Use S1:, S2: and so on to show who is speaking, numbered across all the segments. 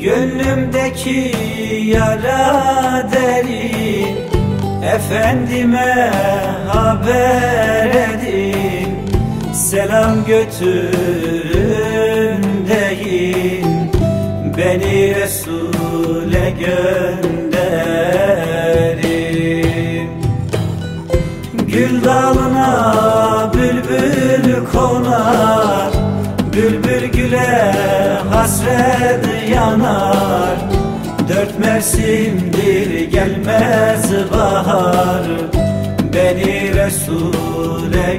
S1: Gönlümdeki yara derin, efendime haber edin. Selam götürün deyin, beni Resul'e gönderin. Gül dalına bülbül konar, bülbül güle hasret yanar. Dört mevsimdir gelmez bahar, beni Resul'e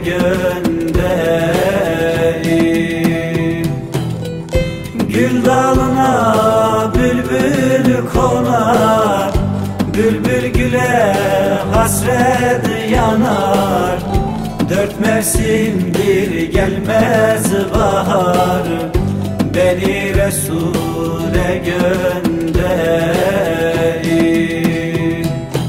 S1: gönderin. Gül dalına bülbül konar, bülbül güle hasret yanar. Dört mevsimdir gelmez bahar, beni Resul'e gönderin.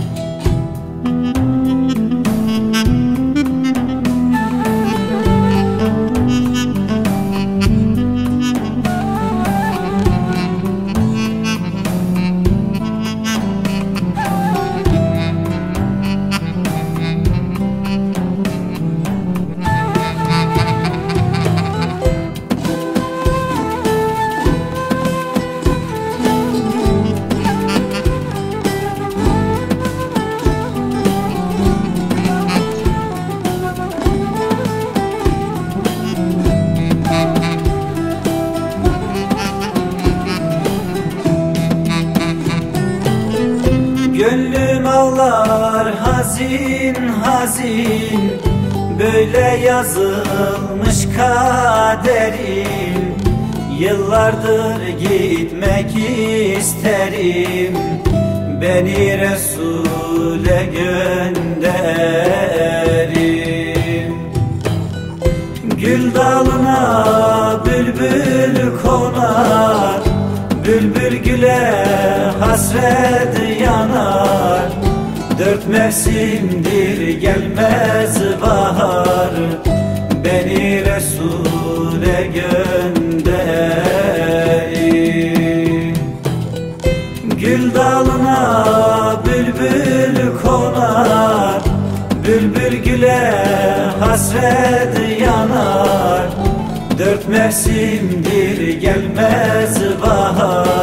S1: Gönlüm ağlar hazin hazin, böyle yazılmış kaderim. Yıllardır gitmek isterim, beni Resul'e gönderin. Gül dalına bülbül konar, bülbül güle hasret yanar. Dört mevsimdir gelmez bahar, beni Resul'e gönderin. Gül dalına bülbül konar, bülbül güle hasret yanar. Dört mevsimdir gelmez bahar,